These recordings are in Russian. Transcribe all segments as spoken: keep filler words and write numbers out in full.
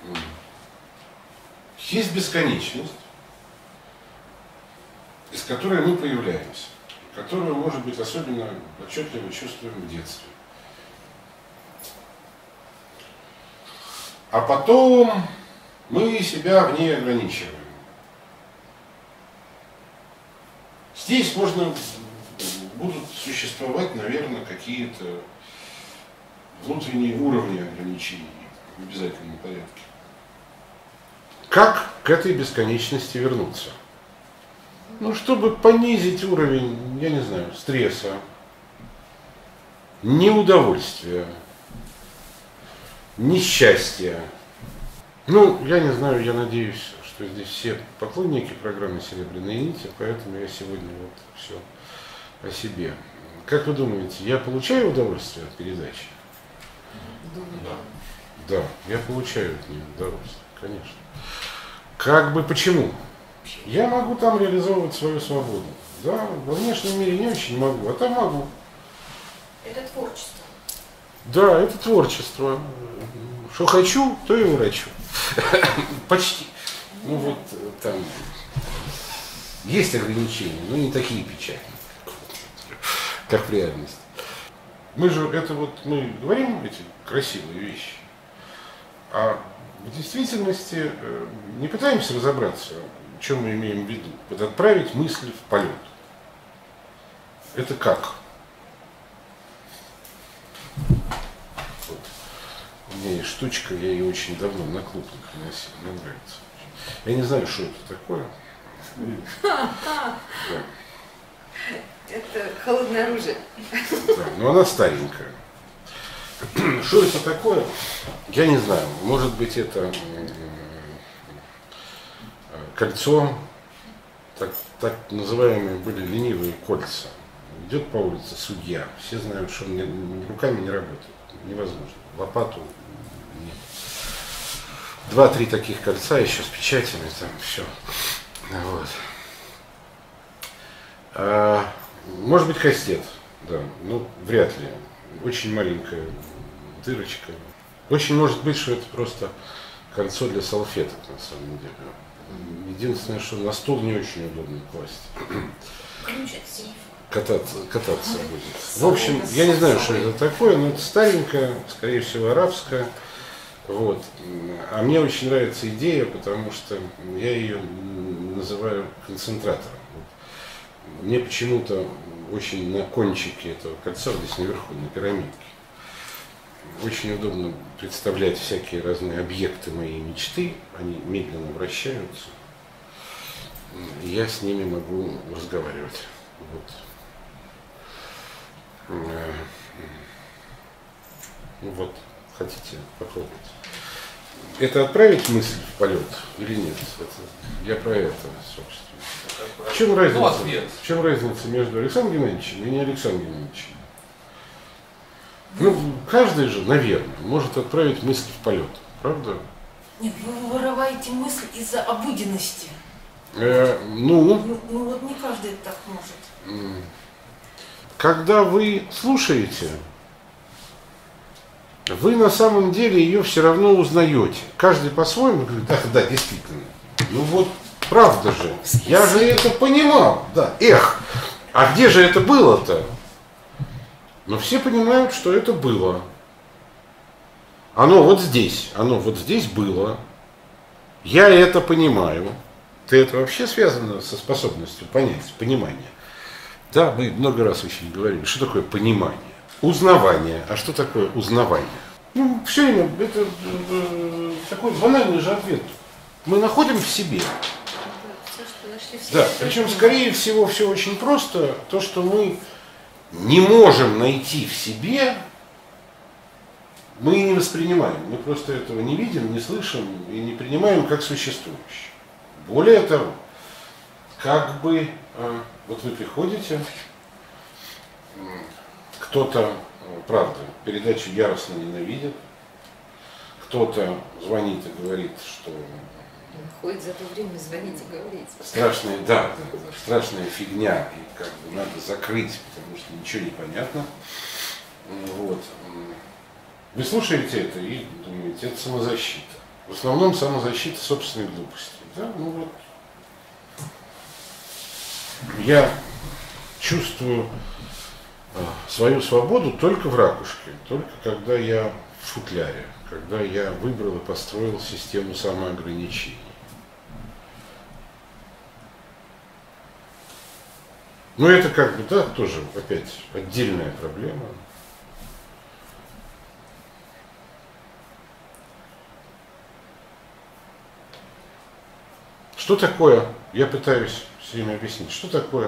есть бесконечность, из которой мы появляемся, которую, может быть, особенно отчетливо чувствуем в детстве. А потом мы себя в ней ограничиваем. Здесь можно будут существовать, наверное, какие-то внутренние уровни ограничений в обязательном порядке. Как к этой бесконечности вернуться? Ну, чтобы понизить уровень, я не знаю, стресса, неудовольствия, несчастья. Ну, я не знаю, я надеюсь, что здесь все поклонники программы «Серебряные нити», поэтому я сегодня вот все о себе. Как вы думаете, я получаю удовольствие от передачи? Да. Да, я получаю от нее удовольствие, конечно. Как бы почему? Я могу там реализовывать свою свободу. Да, во внешнем мире не очень могу, а там могу. Это творчество. Да, это творчество. Что хочу, то и урачу. Почти. Ну вот там есть ограничения, но не такие печальные, как в реальности. Мы же это вот, мы говорим эти красивые вещи, а в действительности не пытаемся разобраться, в чем мы имеем в виду. Вот отправить мысли в полет. Это как? Вот. У меня есть штучка, я ее очень давно на клуб приносил, мне нравится. Я не знаю, что это такое. Да. Это холодное оружие. Да, но она старенькая. Что это такое? Я не знаю. Может быть, это кольцо, так, так называемые были ленивые кольца. Идет по улице судья. Все знают, что он не, руками не работает. Невозможно. Лопату нет. Два-три таких кольца еще с печатями, там все. Вот. А, может быть, кастет, да, ну, вряд ли. Очень маленькая дырочка. Очень может быть, что это просто кольцо для салфеток, на самом деле. Единственное, что на стол не очень удобно класть. Ключ от сейфа. Кататься, кататься будет. В общем, я не знаю, что это такое, но это старенькое, скорее всего, арабское. Вот. А мне очень нравится идея, потому что я ее называю концентратором. Мне почему-то очень на кончике этого кольца, здесь наверху, на пирамидке, очень удобно представлять всякие разные объекты моей мечты. Они медленно вращаются. И я с ними могу разговаривать. Вот. Ну вот, хотите попробовать? Это отправить мысль в полет или нет? Это, я про это, собственно. В чем разница, ну, в чем разница между Александром Геннадьевичем и не Александром Геннадьевичем? Ну, каждый же, наверное, может отправить мысль в полет, правда? Нет, вы вырываете мысль из-за обыденности. Э, ну, ну, ну вот не каждый так может. Когда вы слушаете, вы на самом деле ее все равно узнаете. Каждый по-своему говорит, ах, да, действительно. Ну вот, правда же, я же это понимал, да, эх, а где же это было-то? Но все понимают, что это было. Оно вот здесь, оно вот здесь было. Я это понимаю. Ты это вообще связано со способностью понять, понимание. Да, мы много раз очень говорили, что такое понимание. Узнавание. А что такое узнавание? Ну, все время, это э, такой банальный же ответ. Мы находим в себе. Да, причем, скорее всего, все очень просто. То, что мы не можем найти в себе, мы и не воспринимаем. Мы просто этого не видим, не слышим и не принимаем как существующее. Более того, как бы, э, вот вы приходите, кто-то, правда, передачу яростно ненавидит, кто-то звонит и говорит, что ходит за то время звонить и говорить. Страшная, да, да, страшная фигня, и как бы надо закрыть, потому что ничего не понятно. Вот. Вы слушаете это и думаете, это самозащита. В основном самозащита собственной глупости. Да? Ну вот. Я чувствую свою свободу только в ракушке, только когда я в футляре, когда я выбрал и построил систему самоограничений. Но это как бы, да, тоже опять отдельная проблема. Что такое, я пытаюсь все время объяснить, что такое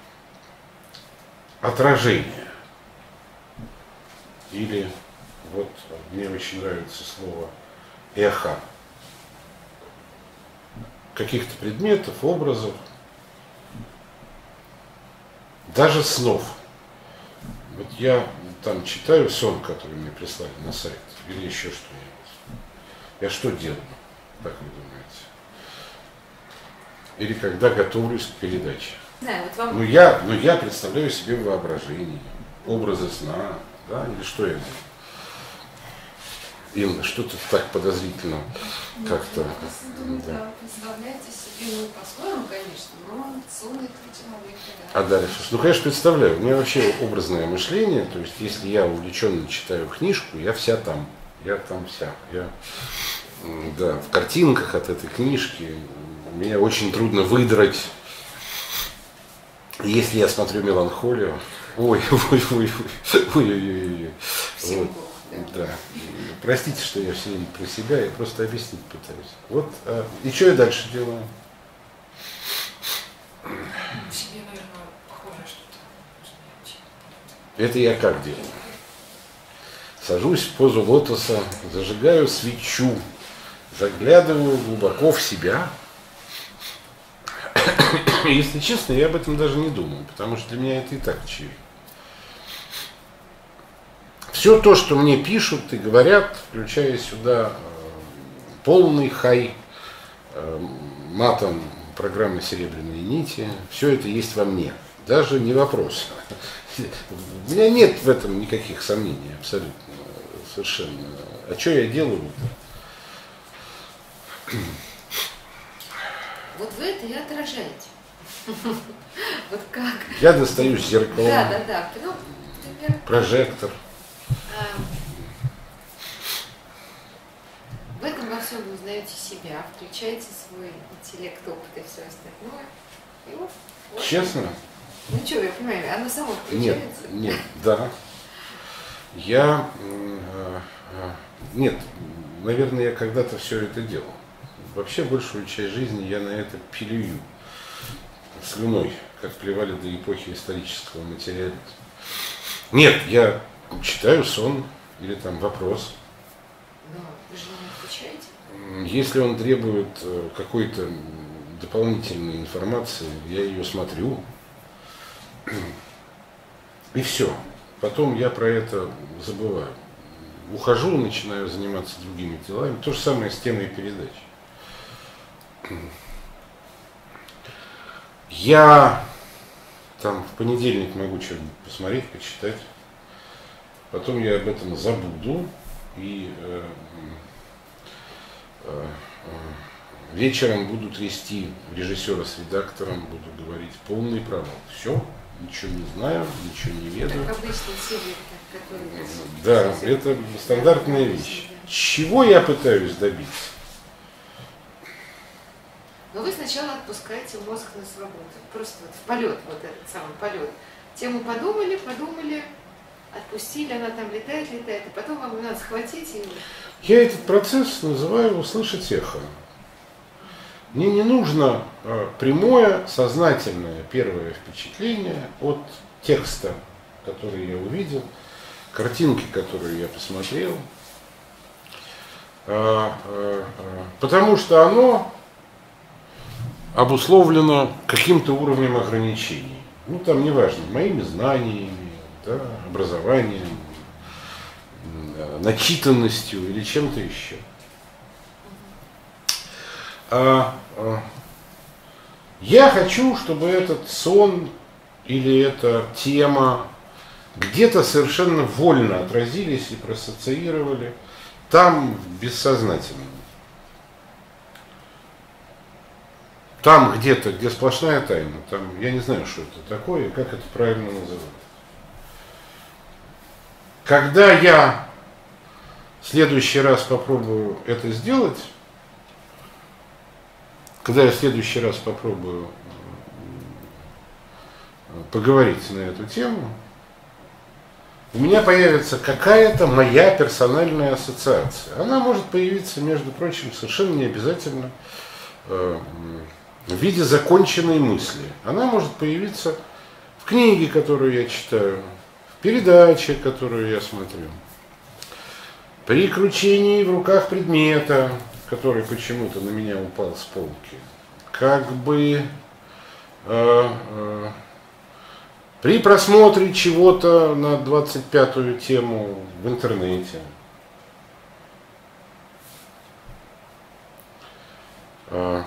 отражение? Или, вот мне очень нравится слово эхо каких-то предметов, образов, даже снов. Вот я там читаю сон, который мне прислали на сайт, или еще что-нибудь. Я что делаю, как вы думаете? Или когда готовлюсь к передаче. Да, вот вам... Ну я, ну я представляю себе воображение, образы сна, да, или что я делаю? Инна, что-то так подозрительно Ну, как-то. Думаю, Да. да, представляете себе, ну, по-своему, конечно, но сон это человек, да. А дальше? Ну, конечно, представляю. У меня вообще образное мышление, то есть, если я увлеченно читаю книжку, я вся там, я там вся. Я, м, да, в картинках от этой книжки меня очень трудно выдрать. Если я смотрю «Меланхолию», ой, ой, ой, ой, ой, ой, ой, Всем вот, Бог, да. Простите, что я все время про себя, я просто объяснить пытаюсь. Вот, а, и что я дальше делаю? В себе, наверное, похожее что-то. Это я как делаю? Сажусь в позу лотоса, зажигаю свечу, заглядываю глубоко в себя. Если честно, я об этом даже не думаю, потому что для меня это и так очевидно. Все то, что мне пишут и говорят, включая сюда э, полный хай э, матом программы «Серебряные нити», все это есть во мне. Даже не вопрос. У меня нет в этом никаких сомнений, абсолютно, совершенно. А что я делаю-то? Вот вы это и отражаете. Вот как? Я достаю зеркало, Да, да, да. Ну, например, прожектор. а, в этом во всем вы узнаете себя, включаете свой интеллект, опыт и все остальное. И вот, вот. Честно? Ну что, я понимаю, оно само Нет, включается. нет, да. Я, э, э, нет, наверное, я когда-то все это делал. Вообще большую часть жизни я на это пилюю слюной, как плевали до эпохи исторического материализма. Нет, я читаю сон или там вопрос. Но вы же не отвечаете. Если он требует э, какой-то дополнительной информации, я ее смотрю. И все. Потом я про это забываю. Ухожу, начинаю заниматься другими делами. То же самое с темой передач. Я там в понедельник могу что-нибудь посмотреть, почитать. Потом я об этом забуду. И э, э, э, вечером буду трясти режиссера с редактором, буду говорить полный провал. Все, ничего не знаю, ничего не ведаю. Как обычно, все люди, как вы. Да, это стандартная вещь. Чего я пытаюсь добиться? Но вы сначала отпускаете мозг на свободу. Просто вот в полет, вот этот самый полет. Тему подумали, подумали, отпустили, она там летает, летает, и потом вам надо схватить и... Я этот процесс называю услышать эхо. Мне не нужно а, прямое, сознательное первое впечатление от текста, который я увидел, картинки, которые я посмотрел, а, а, а, потому что оно обусловлено каким-то уровнем ограничений. Ну, там неважно, моими знаниями, да, образованием, начитанностью или чем-то еще. А, а, я хочу, чтобы этот сон или эта тема где-то совершенно вольно отразились и проассоциировали там бессознательно. там где-то, где сплошная тайна, там я не знаю, что это такое и как это правильно называть. Когда я в следующий раз попробую это сделать, когда я в следующий раз попробую поговорить на эту тему, у меня появится какая-то моя персональная ассоциация. Она может появиться, между прочим, совершенно не обязательно э, в виде законченной мысли. Она может появиться в книге, которую я читаю, в передаче, которую я смотрю, при кручении в руках предмета, который почему-то на меня упал с полки, как бы э, э, при просмотре чего-то на двадцать пятую тему в интернете. Э,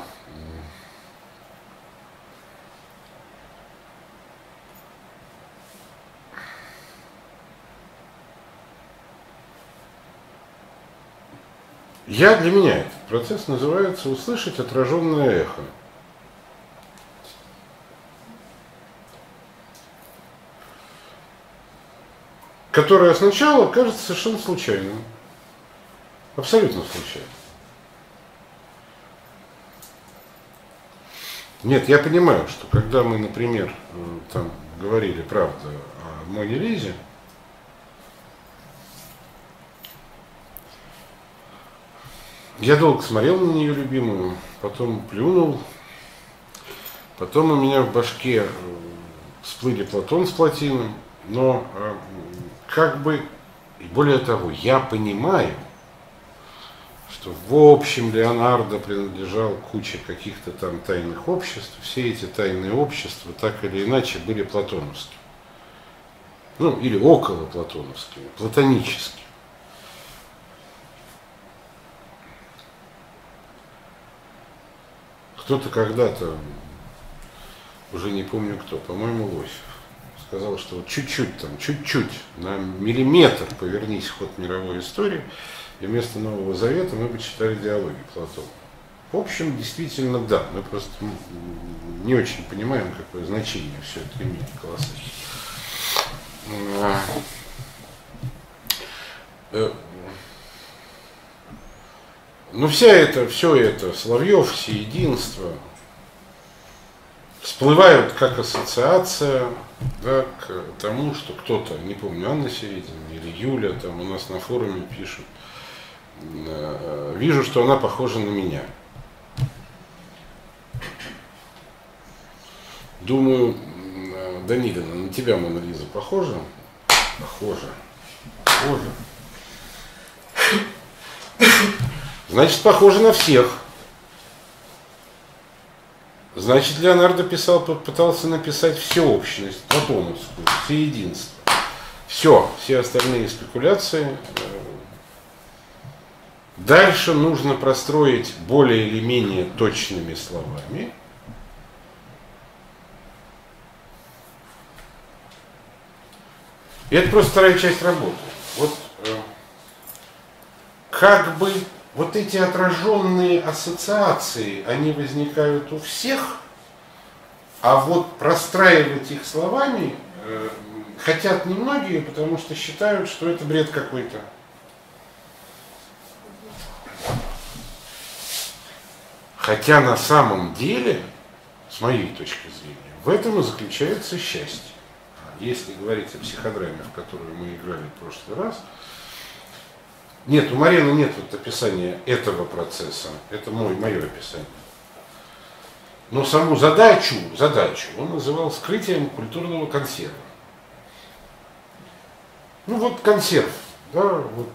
Я, для меня этот процесс называется услышать отраженное эхо. Которое сначала кажется совершенно случайным. Абсолютно случайным. Нет, я понимаю, что когда мы, например, там говорили, правда, о Моне Лизе, я долго смотрел на нее любимую, потом плюнул, потом у меня в башке всплыли Платон с Плотином, но как бы, и более того, я понимаю, что в общем Леонардо принадлежал куче каких-то там тайных обществ, все эти тайные общества так или иначе были платоновскими, ну или около платоновскими, платоническими. Кто-то когда-то, уже не помню кто, по-моему, Лосев, сказал, что вот чуть-чуть там, чуть-чуть, на миллиметр повернись ход мировой истории, и вместо Нового Завета мы бы читали диалоги Платона. В общем, действительно, да, мы просто не очень понимаем, какое значение все это имеет, колоссальное. Но вся это, все это, Соловьев, всеединство, всплывают как ассоциация, да, к тому, что кто-то, не помню, Анна Середина или Юля, там у нас на форуме пишут, вижу, что она похожа на меня. Думаю, Данилина, на тебя, Мона Лиза, похожа? Похожа. Похожа. Значит, похоже на всех. Значит, Леонардо писал, пытался написать всеобщность, платоновскую, всеединство. Все, все остальные спекуляции. Дальше нужно простроить более или менее точными словами. И это просто вторая часть работы. Вот как бы вот эти отраженные ассоциации, они возникают у всех, а вот простраивать их словами э, хотят немногие, потому что считают, что это бред какой-то. Хотя на самом деле, с моей точки зрения, в этом и заключается счастье. Если говорить о психодраме, в которую мы играли в прошлый раз, нет, у Марины нет вот описания этого процесса, это мой, мое описание. Но саму задачу, задачу он называл вскрытием культурного консерва. Ну вот консерв, да, вот.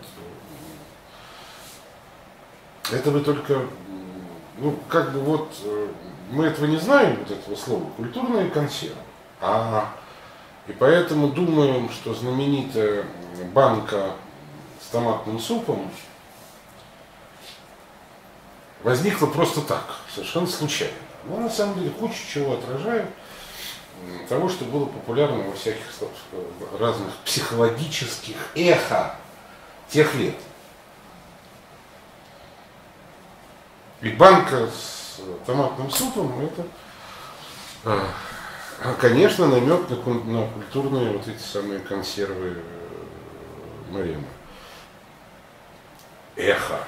Это вы только, ну как бы вот, мы этого не знаем, вот этого слова, культурный консерв. А, и поэтому думаем, что знаменитая банка с томатным супом возникла просто так, совершенно случайно. Но на самом деле куча чего отражает того, что было популярно во всяких разных психологических эхо тех лет. И банка с с томатным супом, это, конечно, намек на, на культурные вот эти самые консервы Марема. Эхо.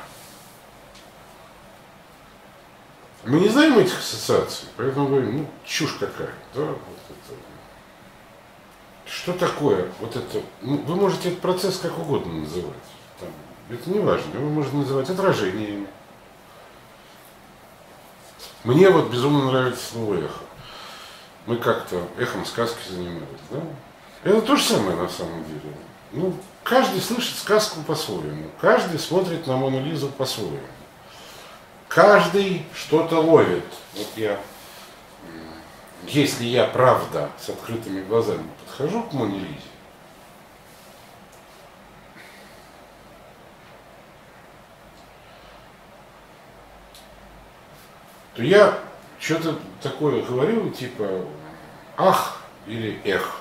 Мы не знаем этих ассоциаций, поэтому говорим, ну, чушь какая, да, вот это. Что такое вот это, ну, вы можете этот процесс как угодно называть, там, это не важно, вы можете называть отражениями. Мне вот безумно нравится слово эхо. Мы как-то эхом сказки занимались, да? Это то же самое на самом деле. Ну, каждый слышит сказку по-своему, каждый смотрит на Мону Лизу по-своему. Каждый что-то ловит. Вот я, если я правда с открытыми глазами подхожу к Моне Лизе, то я что-то такое говорю, типа ах или эх.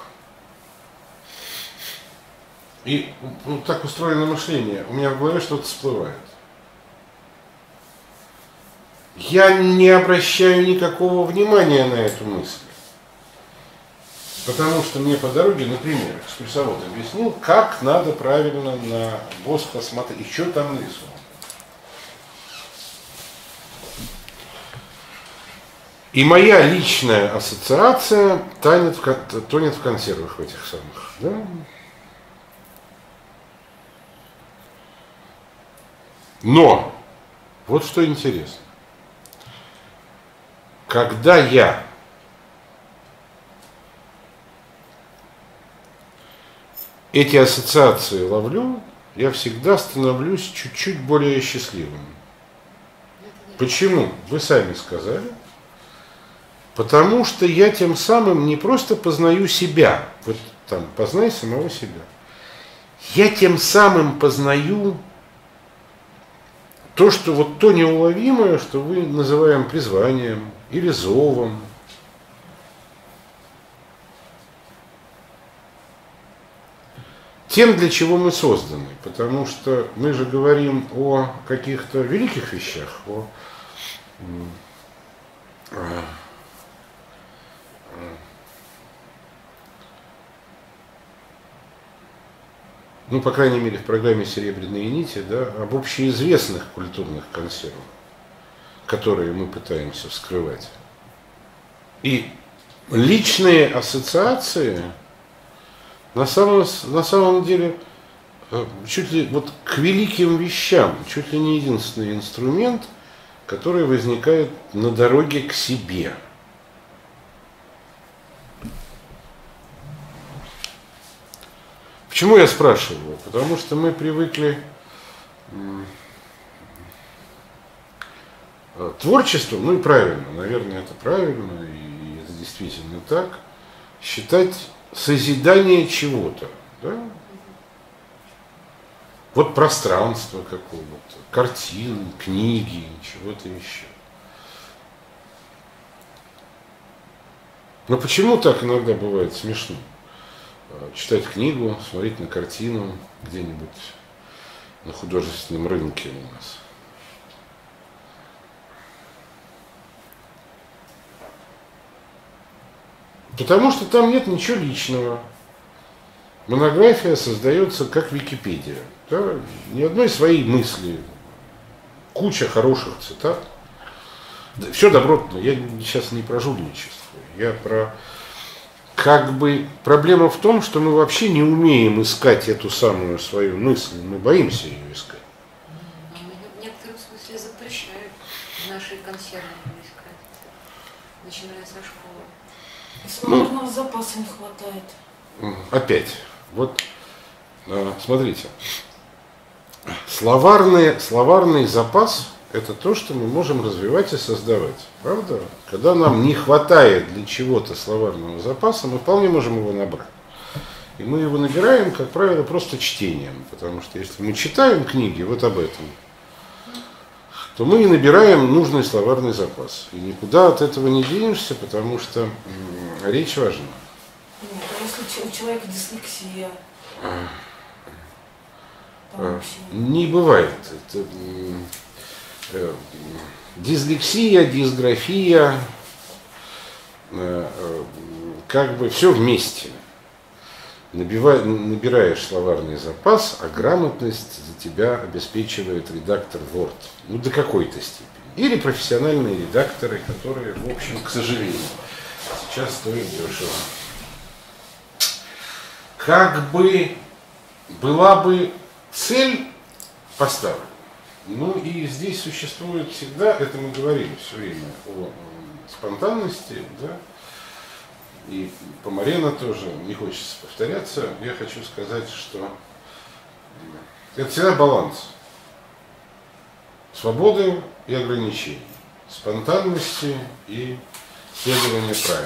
И ну, так устроено мышление, у меня в голове что-то всплывает. Я не обращаю никакого внимания на эту мысль. Потому что мне по дороге, например, экскурсовод объяснил, как надо правильно на воск посмотреть, и что там нарисовано. И моя личная ассоциация тонет в, тонет в консервах в этих самых. Да? Но, вот что интересно. Когда я эти ассоциации ловлю, я всегда становлюсь чуть-чуть более счастливым. Почему? Вы сами сказали. Потому что я тем самым не просто познаю себя, вот там, познай самого себя. Я тем самым познаю то, что вот то неуловимое, что вы называем призванием или зовом. Тем, для чего мы созданы. Потому что мы же говорим о каких-то великих вещах, о, о ну, по крайней мере, в программе «Серебряные нити», да, об общеизвестных культурных консервах, которые мы пытаемся вскрывать. И личные ассоциации на самом, на самом деле чуть ли вот к великим вещам, чуть ли не единственный инструмент, который возникает на дороге к себе. Почему я спрашиваю? Потому что мы привыкли творчеством, ну и правильно, наверное, это правильно, и это действительно так, считать созидание чего-то, да? Вот пространство какого-то, картины, книги, чего-то еще. Но почему так иногда бывает смешно? Читать книгу, смотреть на картину где-нибудь на художественном рынке у нас. Потому что там нет ничего личного. Монография создается как Википедия. Да? Ни одной своей мысли. Куча хороших цитат. Все добротно. Я сейчас не про жульничество. Я про... Как бы проблема в том, что мы вообще не умеем искать эту самую свою мысль. Мы боимся ее искать. В некотором смысле запрещают наши консервы искать, начиная со школы. Словарного ну, запаса не хватает. Опять. Вот, смотрите. Словарный, словарный запас – это то, что мы можем развивать и создавать. Правда? Когда нам не хватает для чего-то словарного запаса, мы вполне можем его набрать. И мы его набираем, как правило, просто чтением. Потому что если мы читаем книги вот об этом, то мы и набираем нужный словарный запас. И никуда от этого не денешься, потому что речь важна. Нет, а если у человека дислексия? Не бывает. Это, э, дислексия, дисграфия, э, э, как бы все вместе. Набивай, набираешь словарный запас, а грамотность за тебя обеспечивает редактор Word. Ну, до какой-то степени. Или профессиональные редакторы, которые, в общем, к сожалению, сейчас стоят дешево. Как бы была бы цель поставлена. Ну и здесь существует всегда, это мы говорили все время о спонтанности, да, и по Марена тоже, не хочется повторяться, я хочу сказать, что это всегда баланс свободы и ограничений, спонтанности и следования правил.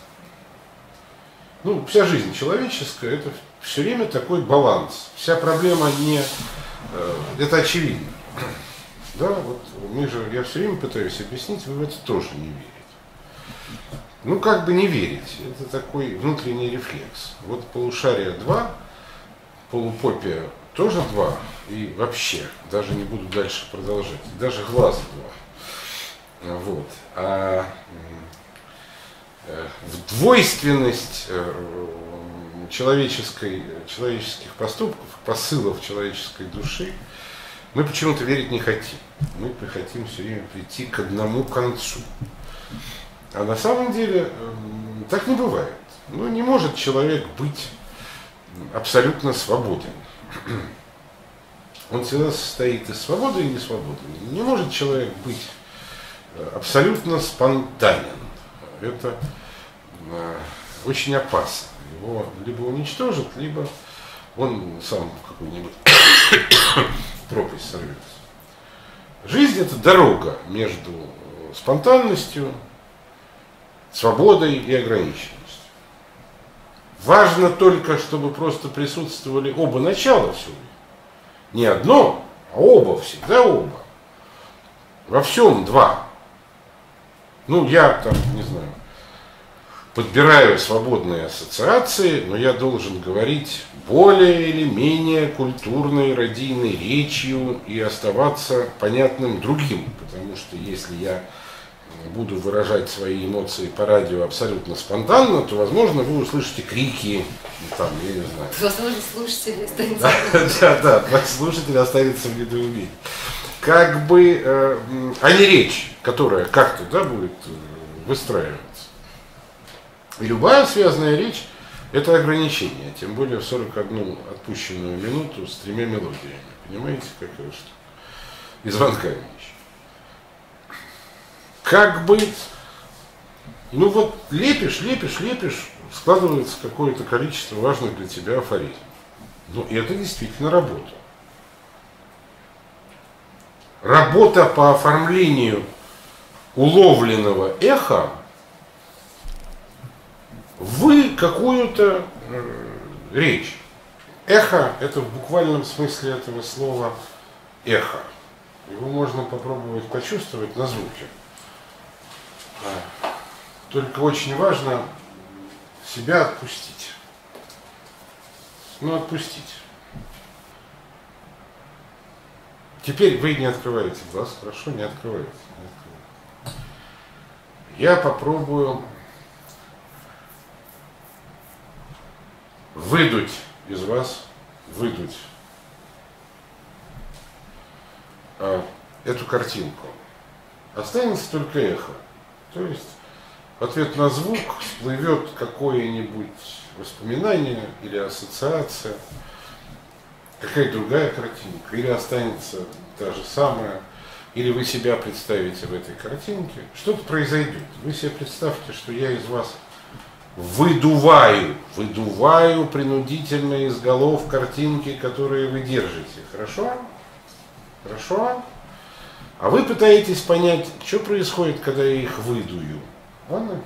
Ну, вся жизнь человеческая, это все время такой баланс. Вся проблема не... Это очевидно. Да, вот мы же, я все время пытаюсь объяснить, вы в это тоже не верите. Ну, как бы не верить, это такой внутренний рефлекс. Вот полушария два, полупопия тоже два, и вообще, даже не буду дальше продолжать, даже глаз два. Вот. А в двойственность человеческой, человеческих поступков, посылов человеческой души мы почему-то верить не хотим. Мы хотим все время прийти к одному концу. А на самом деле так не бывает. Ну, не может человек быть абсолютно свободен. Он всегда состоит из свободы и несвободы. Не может человек быть абсолютно спонтанен. Это очень опасно. Его либо уничтожат, либо он сам в какую-нибудь пропасть сорвется. Жизнь — это дорога между спонтанностью, свободой и ограниченностью. Важно только, чтобы просто присутствовали оба начала всего. Не одно, а оба, всегда оба. Во всем два. Ну, я там, не знаю, подбираю свободные ассоциации, но я должен говорить более или менее культурной, радийной речью и оставаться понятным другим. Потому что если я буду выражать свои эмоции по радио абсолютно спонтанно, то, возможно, вы услышите крики, там, я не знаю. Возможно, слушатели останется. Да, да, да, слушатель останется в недоумении. Как бы, э, а не речь, которая как-то, да, будет выстраиваться. И любая связанная речь – это ограничение, тем более в сорок одну отпущенную минуту с тремя мелодиями. Понимаете, какое что? И звонками еще. Как бы, ну вот лепишь, лепишь, лепишь, складывается какое-то количество важных для тебя афоризмов. Ну, и это действительно работа. Работа по оформлению уловленного эха в какую-то э, речь. Эхо – это в буквальном смысле этого слова эхо. Его можно попробовать почувствовать на звуке. Только очень важно себя отпустить. Ну, отпустить. Теперь вы не открываете глаз, хорошо, не открываете. Не открываете. Я попробую выдуть из вас, выдуть а, эту картинку. Останется только эхо. То есть в ответ на звук всплывет какое-нибудь воспоминание или ассоциация, какая другая картинка, или останется та же самая, или вы себя представите в этой картинке, что-то произойдет. Вы себе представьте, что я из вас выдуваю, выдуваю принудительно из голов картинки, которые вы держите. Хорошо? Хорошо? А вы пытаетесь понять, что происходит, когда я их выдую. Ладно?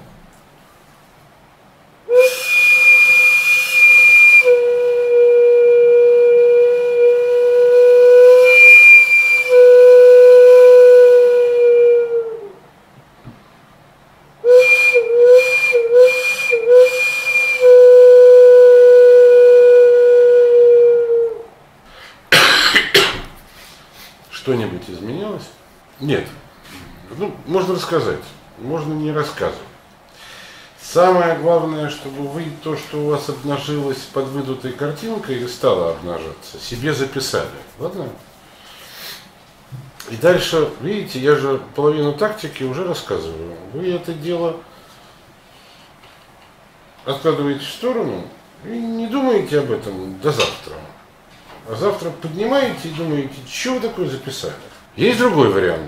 Что-нибудь изменилось? Нет. Ну, можно рассказать, можно не рассказывать. Самое главное, чтобы вы то, что у вас обнажилось под выдутой картинкой и стало обнажаться, себе записали. Ладно? И дальше, видите, я же половину тактики уже рассказываю. Вы это дело откладываете в сторону и не думаете об этом до завтра. А завтра поднимаете и думаете, что вы такое записали. Есть другой вариант.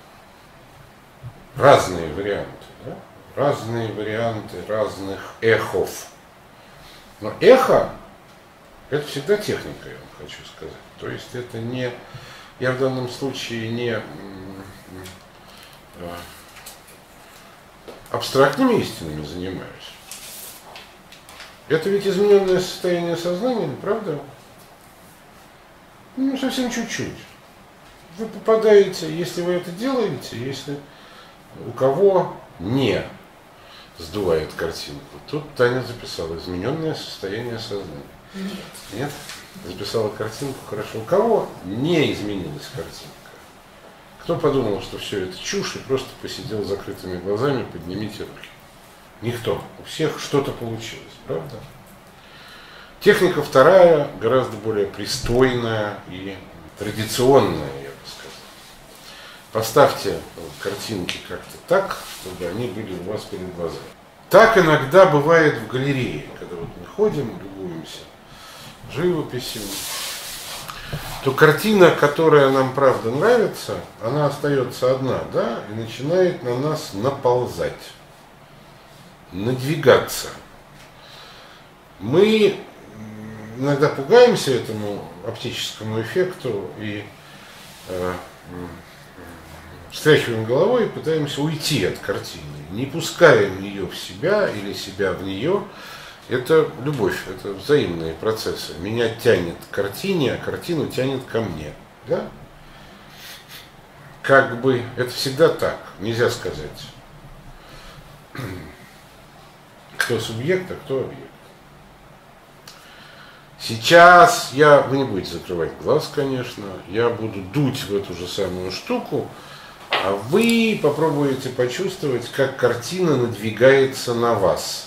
Разные варианты. Да? Разные варианты разных эхов. Но эхо — это всегда техника, я вам хочу сказать. То есть это не... Я в данном случае не абстрактными истинами занимаюсь. Это ведь измененное состояние сознания, правда? Ну, совсем чуть-чуть. Вы попадаете, если вы это делаете, если у кого не сдувает картинку. Тут Таня записала измененное состояние сознания. Нет. Нет? Записала картинку, хорошо. У кого не изменилась картинка? Кто подумал, что все это чушь и просто посидел с закрытыми глазами, поднимите руки. Никто. У всех что-то получилось, правда? Техника вторая, гораздо более пристойная и традиционная, я бы сказал. Поставьте картинки как-то так, чтобы они были у вас перед глазами. Так иногда бывает в галерее, когда вот мы ходим, любуемся живописью, то картина, которая нам правда нравится, она остается одна, да, и начинает на нас наползать, надвигаться. Мы иногда пугаемся этому оптическому эффекту и э, встряхиваем головой и пытаемся уйти от картины, не пускаем ее в себя или себя в нее. Это любовь, это взаимные процессы. Меня тянет к картине, а картину тянет ко мне. Да? Как бы это всегда так, нельзя сказать, кто субъект, а кто объект. Сейчас я, вы не будете закрывать глаз, конечно, я буду дуть в эту же самую штуку, а вы попробуете почувствовать, как картина надвигается на вас.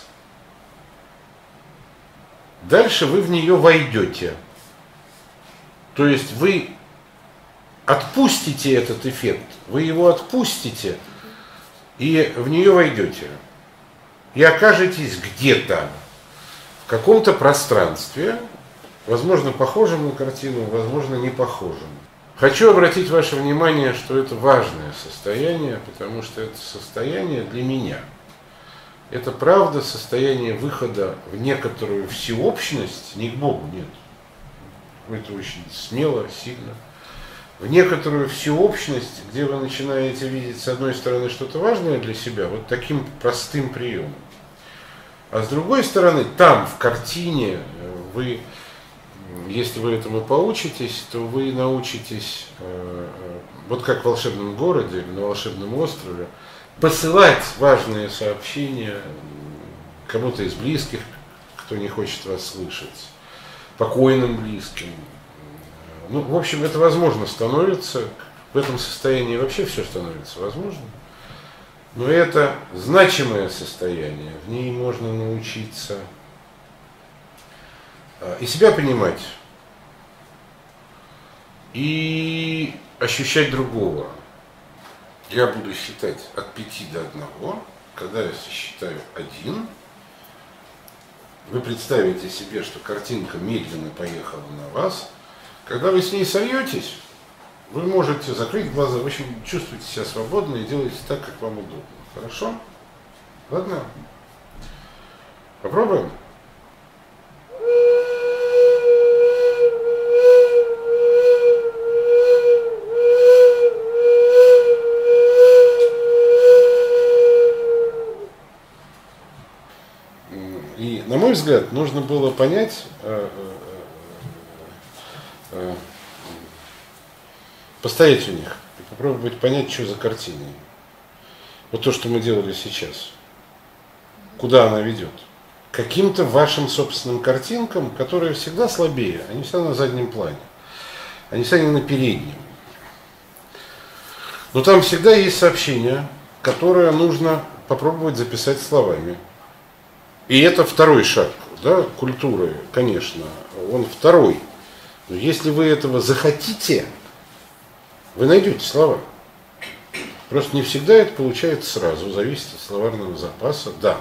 Дальше вы в нее войдете. То есть вы отпустите этот эффект, вы его отпустите и в нее войдете. И окажетесь где-то, в каком-то пространстве, возможно, похожем на картину, возможно, не похожем. Хочу обратить ваше внимание, что это важное состояние, потому что это состояние для меня. Это правда состояние выхода в некоторую всеобщность, не к Богу, нет. Это очень смело, сильно. В некоторую всеобщность, где вы начинаете видеть, с одной стороны, что-то важное для себя, вот таким простым приемом. А с другой стороны, там, в картине, вы, если вы этому поучитесь, то вы научитесь, вот как в волшебном городе или на волшебном острове, посылать важные сообщения кому-то из близких, кто не хочет вас слышать, покойным близким. Ну, в общем, это возможно становится, в этом состоянии вообще все становится возможным. Но это значимое состояние, в ней можно научиться и себя понимать, и ощущать другого. Я буду считать от пяти до одного. Когда я сосчитаю один, вы представите себе, что картинка медленно поехала на вас. Когда вы с ней сольетесь, вы можете закрыть глаза, в общем, чувствуете себя свободно и делаете так, как вам удобно. Хорошо? Ладно? Попробуем? И, на мой взгляд, нужно было понять, э, э, э, постоять у них и попробовать понять, что за картиной. Вот то, что мы делали сейчас. Куда она ведет? К каким-то вашим собственным картинкам, которые всегда слабее, они всегда на заднем плане, они всегда не на переднем. Но там всегда есть сообщение, которое нужно попробовать записать словами. И это второй шаг, да, культуры, конечно, он второй. Но если вы этого захотите, вы найдете слова. Просто не всегда это получается сразу, зависит от словарного запаса, да.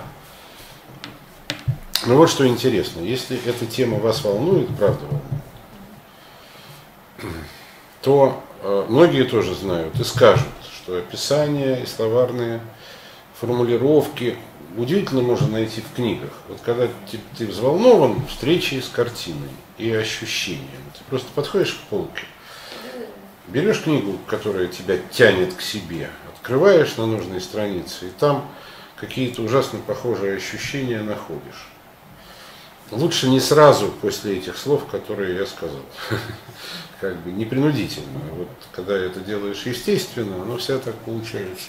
Но вот что интересно, если эта тема вас волнует, правда волнует, то э, многие тоже знают и скажут, что описания и словарные формулировки удивительно можно найти в книгах. Вот когда ты, ты взволнован встречей с картиной и ощущением, ты просто подходишь к полке, берешь книгу, которая тебя тянет к себе, открываешь на нужной странице, и там какие-то ужасно похожие ощущения находишь. Лучше не сразу после этих слов, которые я сказал. Как бы непринудительно. Вот когда это делаешь естественно, оно вся так получается.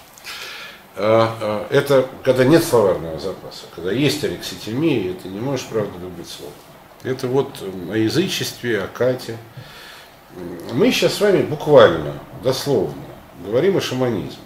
Это когда нет словарного запаса, когда есть алекситимия, и ты не можешь, правда, выбрать слово. Это вот о язычестве, о Кате. Мы сейчас с вами буквально, дословно говорим о шаманизме.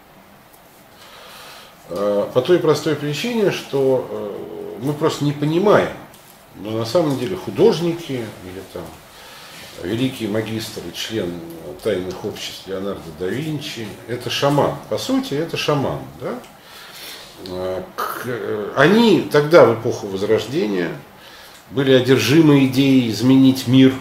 По той простой причине, что мы просто не понимаем, но на самом деле художники или там великий магистр и член тайных обществ Леонардо да Винчи, это шаман. По сути, это шаман. Да? Они тогда, в эпоху Возрождения, были одержимы идеей изменить мир,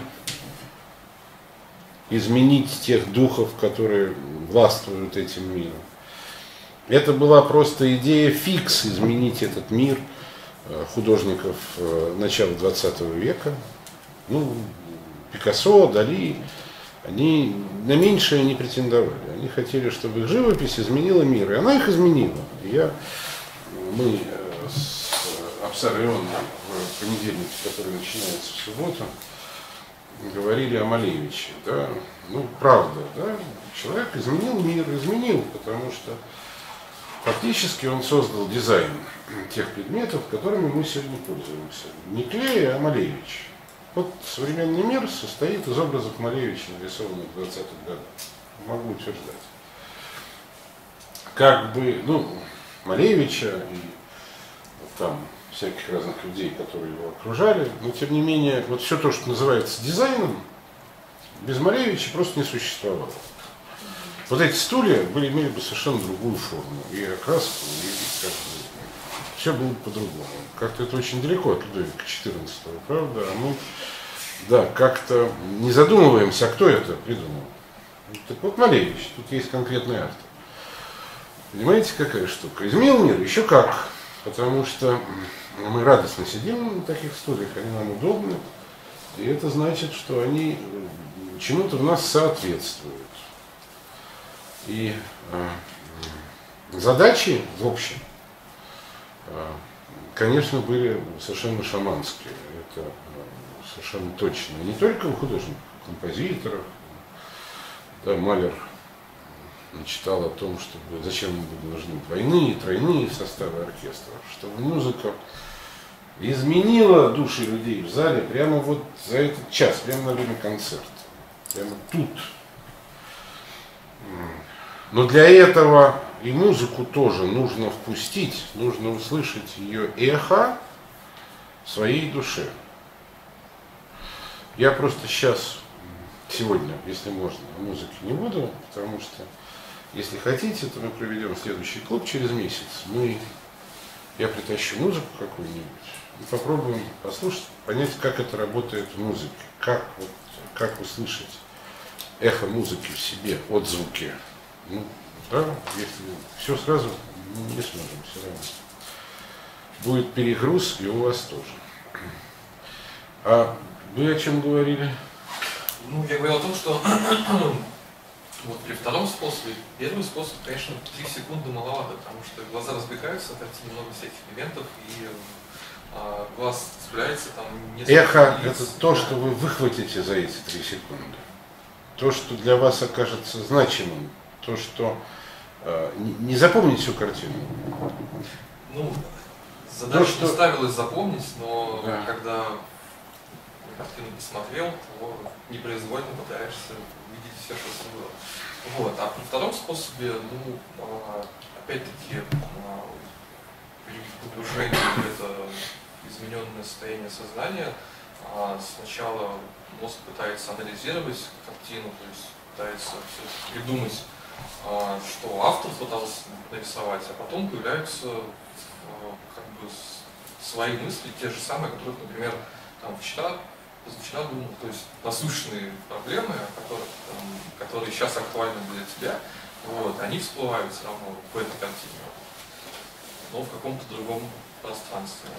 изменить тех духов, которые властвуют этим миром. Это была просто идея фикс изменить этот мир художников начала двадцатого века. Ну, Пикассо, Дали, они на меньшее не претендовали. Они хотели, чтобы их живопись изменила мир. И она их изменила. И я, мы с Абсар-Ионом в понедельник, который начинается в субботу, говорили о Малевиче. Да? Ну, правда, да? Человек изменил мир, изменил, потому что фактически он создал дизайн тех предметов, которыми мы сегодня пользуемся. Не Клей, а Малевич. Вот современный мир состоит из образов Малевича, нарисованных в двадцатых годах. Могу утверждать. Как бы, ну, Малевича и там всяких разных людей, которые его окружали, но тем не менее, вот все то, что называется дизайном, без Малевича просто не существовало. Вот эти стулья были, имели бы совершенно другую форму, и окраску, и как бы, все было бы по-другому. Как-то это очень далеко от Людовика четырнадцатого, правда? А мы, да, как-то не задумываемся, а кто это придумал. Так вот Малевич, тут есть конкретный автор. Понимаете, какая штука? Изменил мир еще как, потому что мы радостно сидим на таких стульях, они нам удобны, и это значит, что они чему-то в нас соответствуют. И э, задачи, в общем, э, конечно, были совершенно шаманские, это э, совершенно точно. Не только у художников, композиторов. Да, Малер мечтал о том, чтобы зачем были нужны двойные, тройные составы оркестров, чтобы музыка изменила души людей в зале прямо вот за этот час, прямо на время концерта, прямо тут. Но для этого и музыку тоже нужно впустить, нужно услышать ее эхо в своей душе. Я просто сейчас, сегодня, если можно, о музыке не буду, потому что, если хотите, то мы проведем следующий клуб через месяц. Мы, я притащу музыку какую-нибудь и попробуем послушать, понять, как это работает в музыке, как, вот, как услышать эхо музыки в себе, отзвуки. Ну, да, если все сразу не сможем, все равно. Будет перегруз и у вас тоже. А вы о чем говорили? Ну, я говорил о том, что вот при втором способе, первый способ, конечно, три секунды маловато, потому что глаза разбегаются, там много всяких элементов, и а, глаз цепляется там несколько... Эхо – лиц. это то, что вы выхватите за эти три секунды. То, что для вас окажется значимым. То, что э, не запомнить всю картину. Ну, задача то, что... не ставилась запомнить, но да. когда картину посмотрел, то непроизвольно пытаешься увидеть все, что было. Вот. А при втором способе, ну, опять-таки, при погружении в это измененное состояние сознания, сначала мозг пытается анализировать картину, то есть пытается придумать, что автор пытался нарисовать, а потом появляются как бы свои мысли, те же самые, которые, например, там, вчера, позавчера думал, то есть насущные проблемы, которых, там, которые сейчас актуальны для тебя, вот, они всплывают все равно в этой картине, но в каком-то другом пространстве.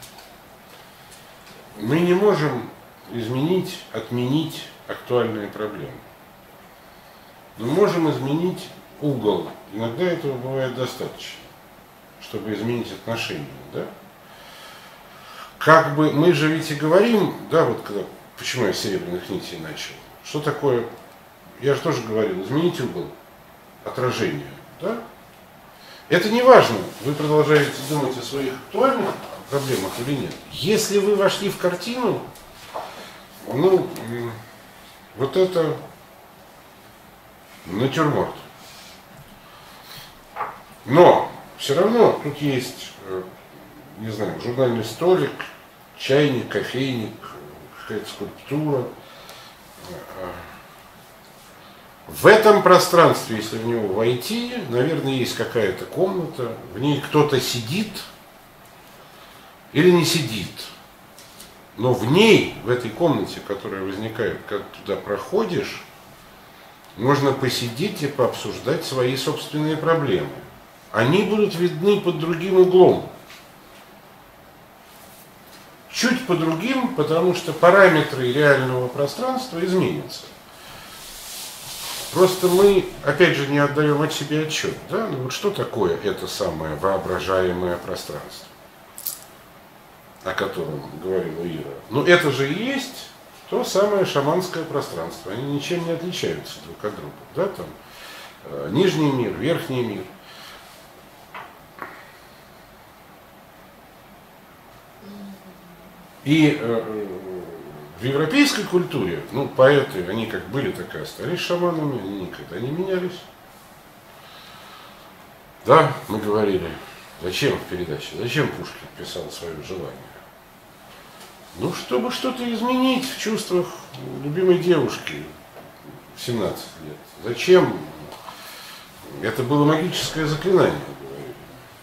Мы не можем изменить, отменить актуальные проблемы. Мы можем изменить угол. Иногда этого бывает достаточно, чтобы изменить отношения. Да? Как бы мы же ведь и говорим, да, вот когда, почему я с серебряных нитей начал, что такое, я же тоже говорил, изменить угол отражения. Да? Это не важно, вы продолжаете думать о своих актуальных проблемах или нет. Если вы вошли в картину, ну, вот это натюрморт. Но все равно тут есть, не знаю, журнальный столик, чайник, кофейник, какая-то скульптура. В этом пространстве, если в него войти, наверное, есть какая-то комната, в ней кто-то сидит или не сидит. Но в ней, в этой комнате, которая возникает, когда туда проходишь, можно посидеть и пообсуждать свои собственные проблемы. Они будут видны под другим углом. Чуть по другим, потому что параметры реального пространства изменятся. Просто мы, опять же, не отдаем от себя отчет. Да? Ну вот что такое это самое воображаемое пространство, о котором говорила Ира? Ну это же и есть то самое шаманское пространство. Они ничем не отличаются друг от друга. Да? Там, э, нижний мир, верхний мир. И э, в европейской культуре, ну, поэты, они как были, так и остались шаманами, они никогда не менялись. Да, мы говорили, зачем в передаче, зачем Пушкин писал свое желание? Ну, чтобы что-то изменить в чувствах любимой девушки в семнадцать лет. Зачем? Это было магическое заклинание, говорили.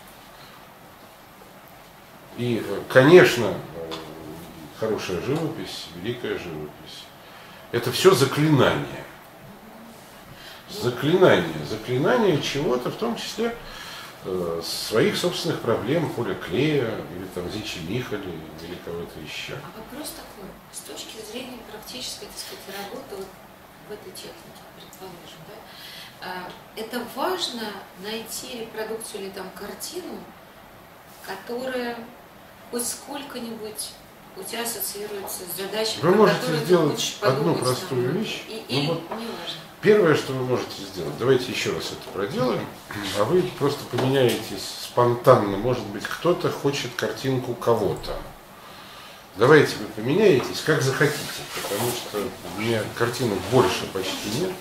И, конечно, хорошая живопись, великая живопись. Это все заклинание. Заклинание. Заклинание чего-то, в том числе э, своих собственных проблем, Поля Клея, или там Зичи Михали, или кого-то еще. А вопрос такой, с точки зрения практической, так сказать, работы вот в этой технике, предположим, да, это важно найти репродукцию или там картину, которая хоть сколько-нибудь у тебя ассоциируется с задачей, вы можете которую сделать ты хочешь одну подумать, простую там, вещь. И, ну, или вот не важно. Первое, что вы можете сделать, давайте еще раз это проделаем, а вы просто поменяетесь спонтанно. Может быть, кто-то хочет картинку кого-то. Давайте вы поменяетесь, как захотите, потому что у меня картинок больше почти нет.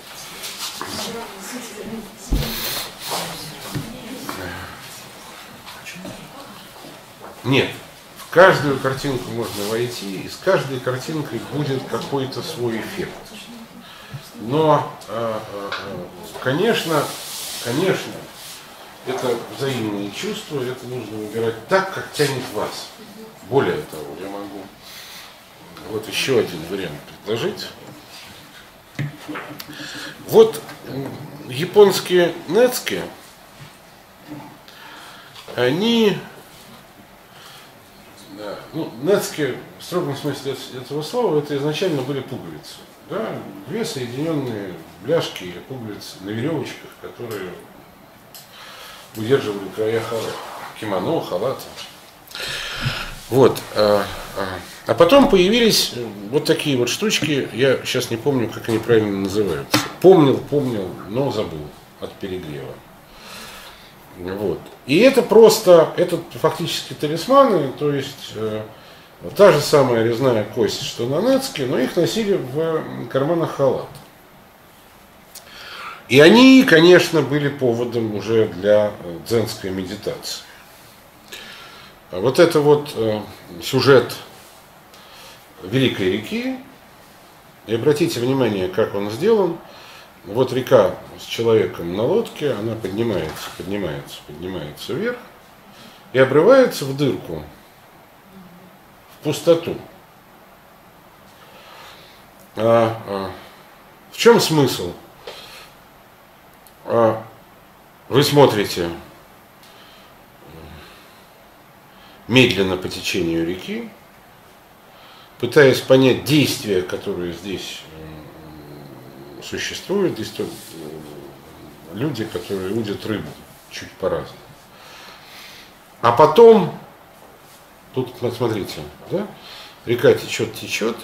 Нет. В каждую картинку можно войти, и с каждой картинкой будет какой-то свой эффект. Но, конечно, конечно, это взаимные чувства, это нужно выбирать так, как тянет вас. Более того, я могу вот еще один вариант предложить. Вот японские нецки, они... Да. Ну, нецки, в строгом смысле этого слова, это изначально были пуговицы. Да? Две соединенные бляшки и пуговицы на веревочках, которые удерживали края халата. Кимоно, халата. Вот. А, а, а потом появились вот такие вот штучки, я сейчас не помню, как они правильно называются. Помнил, помнил, но забыл от перегрева. Вот. И это просто, это фактически талисманы, то есть э, та же самая резная кость, что на нецке, но их носили в карманах халата. И они, конечно, были поводом уже для дзенской медитации. Вот это вот сюжет Великой реки. И обратите внимание, как он сделан. Вот река с человеком на лодке, она поднимается, поднимается, поднимается вверх и обрывается в дырку, в пустоту. А, а, в чем смысл? А, вы смотрите медленно по течению реки, пытаясь понять действия, которые здесь существуют. Здесь люди, которые удят рыбу чуть по-разному. А потом, тут смотрите, да, река течет, течет,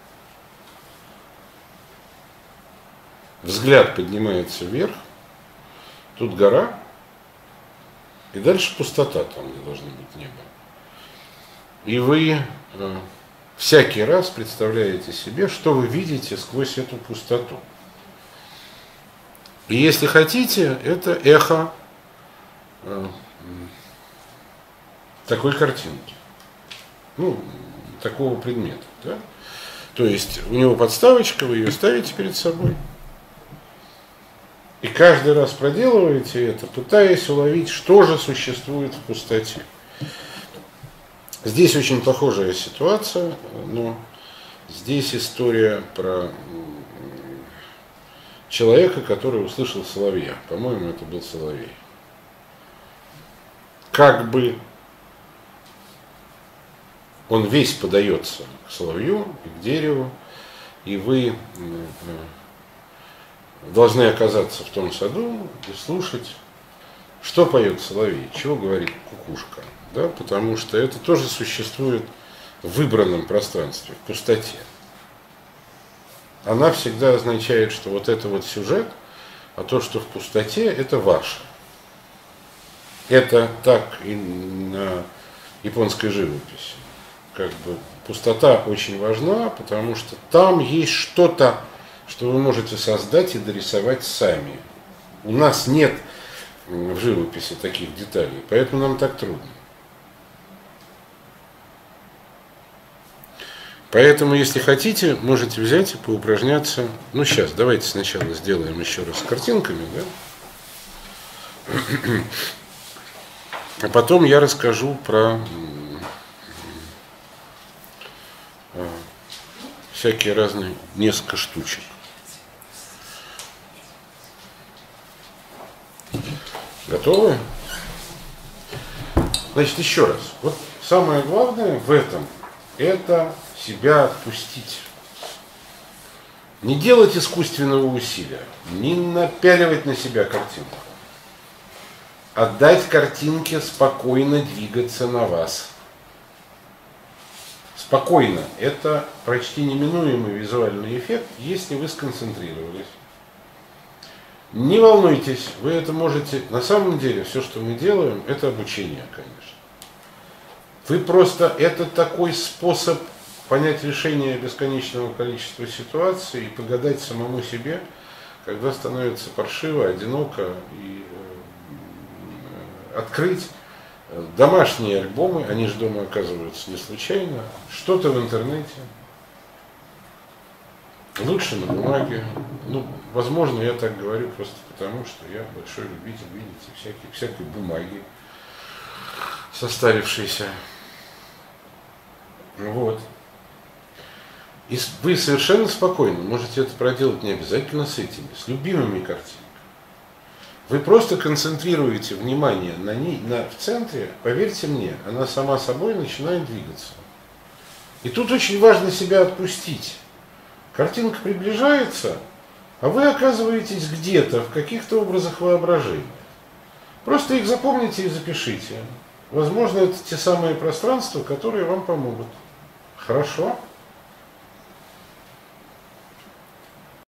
взгляд поднимается вверх, тут гора, и дальше пустота, там, где должно быть небо. И вы э, всякий раз представляете себе, что вы видите сквозь эту пустоту. И если хотите, это эхо э, такой картинки, ну, такого предмета. Да? То есть у него подставочка, вы ее ставите перед собой. И каждый раз проделываете это, пытаясь уловить, что же существует в пустоте. Здесь очень похожая ситуация, но здесь история про человека, который услышал соловья. По-моему, это был соловей. Как бы он весь подается к соловью и к дереву, и вы должны оказаться в том саду и слушать, что поет соловей, чего говорит кукушка. Да, потому что это тоже существует в выбранном пространстве, в пустоте. Она всегда означает, что вот это вот сюжет, а то, что в пустоте, это ваше. Это так и на японской живописи. Как бы пустота очень важна, потому что там есть что-то, что вы можете создать и дорисовать сами. У нас нет в живописи таких деталей, поэтому нам так трудно. Поэтому, если хотите, можете взять и поупражняться. Ну, сейчас, давайте сначала сделаем еще раз с картинками, да? А потом я расскажу про всякие разные, несколько штучек. Готовы? Значит, еще раз. Вот самое главное в этом – это себя отпустить. Не делать искусственного усилия, не напяливать на себя картинку. Отдать картинке спокойно двигаться на вас. Спокойно. Это почти неминуемый визуальный эффект, если вы сконцентрировались. Не волнуйтесь, вы это можете... На самом деле, все, что мы делаем, это обучение, конечно. Вы просто... Это такой способ понять решение бесконечного количества ситуаций и погадать самому себе, когда становится паршиво, одиноко, и э, открыть домашние альбомы, они же дома оказываются не случайно, что-то в интернете, лучше на бумаге. Ну, возможно, я так говорю просто потому, что я большой любитель, видите, всякой, всякой бумаги, состарившейся. Вот. И вы совершенно спокойно можете это проделать не обязательно с этими, с любимыми картинками. Вы просто концентрируете внимание на ней, на, в центре, поверьте мне, она сама собой начинает двигаться. И тут очень важно себя отпустить. Картинка приближается, а вы оказываетесь где-то, в каких-то образах воображения. Просто их запомните и запишите. Возможно, это те самые пространства, которые вам помогут. Хорошо?